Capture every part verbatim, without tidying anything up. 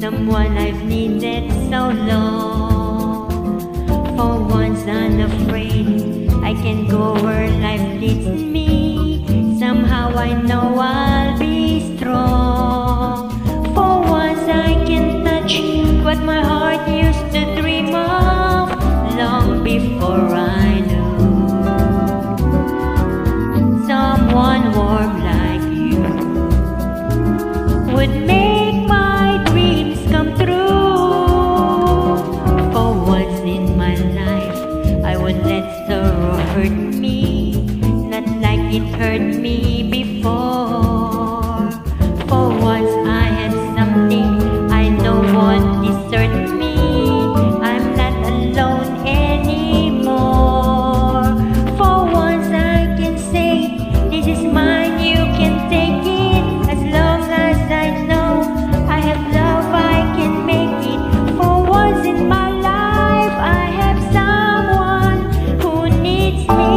someone I've needed so long. For once unafraid, I can go where life leads me. Somehow I know I'll be strong. For once I can touch what my heart used to dream of long before I knew someone warm like you would make my dreams come true. For once in my life, I won't let sorrow hurt me, not like it hurt me before. For once I have something I know won't desert me. I'm not alone anymore. For once I can say, this is mine, you can take it. As long as I know I have love, I can make it. For once in my life, I have someone who needs me.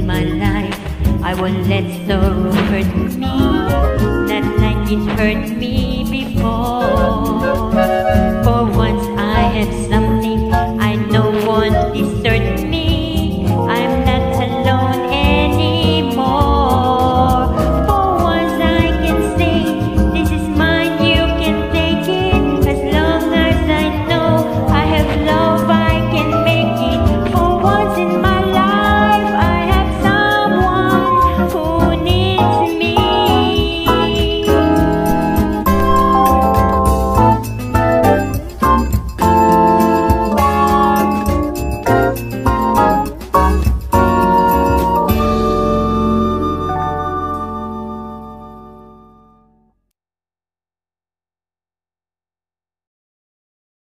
I won't let sorrow hurt me, not like it hurt me